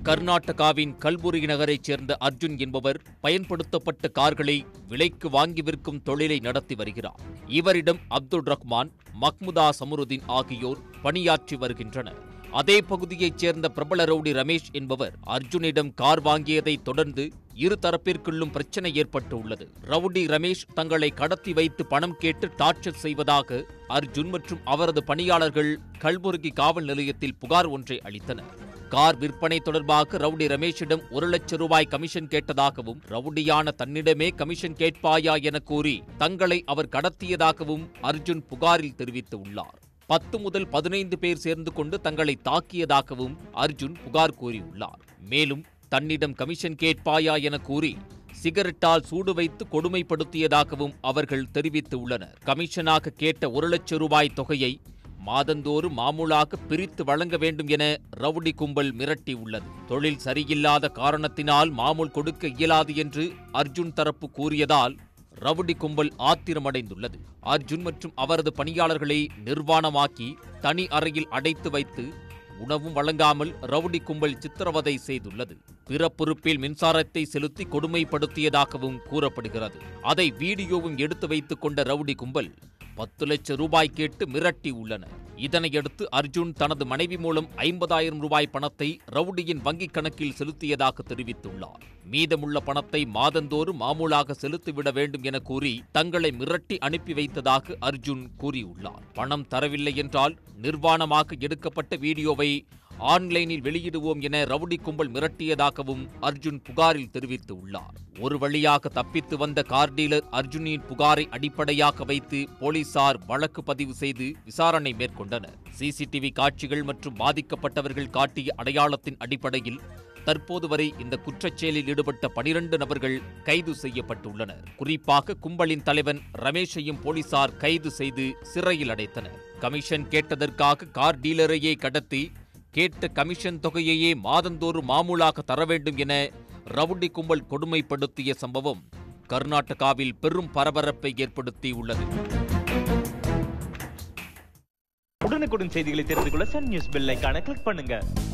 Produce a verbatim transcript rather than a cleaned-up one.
கர்நாடகாவின் கல்புர்கி நகரைச் சேர்ந்த அர்ஜுன் என்பவர் பயன்படுத்தப்பட்ட கார்களை விலைக்கு வாங்கி விற்கும் தொழிலை நடத்தி வருகிறார். இவரிடம் அப்துல் ரஹ்மான், மஹ்முதா சமருதீன் ஆகியோர் பணியாற்றி வருகின்றனர். அதே பகுதியைச் சேர்ந்த பிரபல ரவுடி ரமேஷ் என்பவர் அர்ஜுனிடம் கார் வாங்கியதை தொடர்ந்து இரு தரப்பிற்குள்ளும் பிரச்சனை ஏற்பட்டு உள்ளது. ரவுடி ரமேஷ் தங்களை கடத்தி வைத்து பணம் கேட்டு டார்ச்சர் செய்வதாக அர்ஜுன் மற்றும் அவரது பணியாளர்கள் கல்புர்கி காவல் நிலையத்தில் புகார் ஒன்றை அளித்தனர். கார் விற்பனை தொடர்பாக ரவுடி ரமேஷிடம் ஒரு லட்சம் ரூபாய் கமிஷன் கேட்டதாகவும், ரவுடியான தன்னிடமே கமிஷன் கேட்பாயா என கூறி தங்களை அவர் கடத்தியதாகவும் அர்ஜுன் புகாரில் தெரிவித்து உள்ளார். பத்து முதல் பதினைந்து பேர் சேர்ந்து கொண்டு தங்களை தாக்கியதாகவும் அர்ஜுன் புகார் கூறியுள்ளார். மேலும் தன்னிடம் கமிஷன் கேட்பாயா என கூறி சிகரெட்டால் சூடு வைத்து கொடுமைப்படுத்தியதாகவும் அவர்கள் தெரிவித்து உள்ளனர். கமிஷனாக கேட்ட ஒரு லட்சம் ரூபாய் தொகையை மாதந்தோறும் மாமூலாக பிரித்து வழங்க வேண்டும் என ரவுடி கும்பல் மிரட்டியுள்ளது. தொழில் சரியில்லாத காரணத்தினால் மாமூல் கொடுக்க இயலாது என்று அர்ஜுன் தரப்பு கூறியதால் ரவுடி கும்பல் ஆத்திரமடைந்துள்ளது. அர்ஜுன் மற்றும் அவரது பணியாளர்களை நிர்வாணமாக்கி தனி அறையில் அடைத்து வைத்து உணவும் வழங்காமல் ரவுடி கும்பல் சித்திரவதை செய்துள்ளது. பிற பொறுப்பில் மின்சாரத்தை செலுத்தி கொடுமைப்படுத்தியதாகவும் கூறப்படுகிறது. அதை வீடியோவும் எடுத்து வைத்துக் கொண்ட ரவுடி கும்பல் பத்து லட்சம் ரூபாய் கேட்டு மிரட்டி உள்ளனர். இதனையடுத்து அர்ஜுன் தனது மனைவி மூலம் ஐம்பதாயிரம் ரூபாய் பணத்தை ரவுடியின் வங்கிக் கணக்கில் செலுத்தியதாக தெரிவித்துள்ளார். மீதமுள்ள பணத்தை மாதந்தோறும் மாமூலாக செலுத்திவிட வேண்டும் என கூறி தங்களை மிரட்டி அனுப்பி வைத்ததாக அர்ஜுன் கூறியுள்ளார். பணம் தரவில்லை என்றால் நிர்வாணமாக எடுக்கப்பட்ட வீடியோவை ஆன்லைனில் வெளியிடுவோம் என ரவுடி கும்பல் மிரட்டியதாகவும் அர்ஜுன் புகாரில் தெரிவித்துள்ளார். ஒரு வழியாக தப்பித்து வந்த கார் டீலர் அர்ஜுனின் புகாரை அடிப்படையாக வைத்து போலீசார் வழக்கு பதிவு செய்து விசாரணை மேற்கொண்டனர். சிசிடிவி காட்சிகள் மற்றும் பாதிக்கப்பட்டவர்கள் காட்டிய அடையாளத்தின் அடிப்படையில் தற்போது வரை இந்த குற்றச்செயலில் ஈடுபட்ட பனிரண்டு நபர்கள் கைது செய்யப்பட்டுள்ளனர். குறிப்பாக கும்பலின் தலைவன் ரமேஷையும் போலீசார் கைது செய்து சிறையில் அடைத்தனர். கமிஷன் கேட்டதற்காக கார் டீலரையே கடத்தி கேட்ட கமிஷன் தொகையையே மாதந்தோறும் மாமூலாக தர வேண்டும் என ரவுடி கும்பல் கொடுமைப்படுத்திய சம்பவம் கர்நாடகாவில் பெரும் பரபரப்பை ஏற்படுத்தியுள்ளது. உடனுக்குடன் செய்திகளை தெரிந்து கொள்ள சன் நியூஸ் பெல் ஐகானை கிளிக் பண்ணுங்க.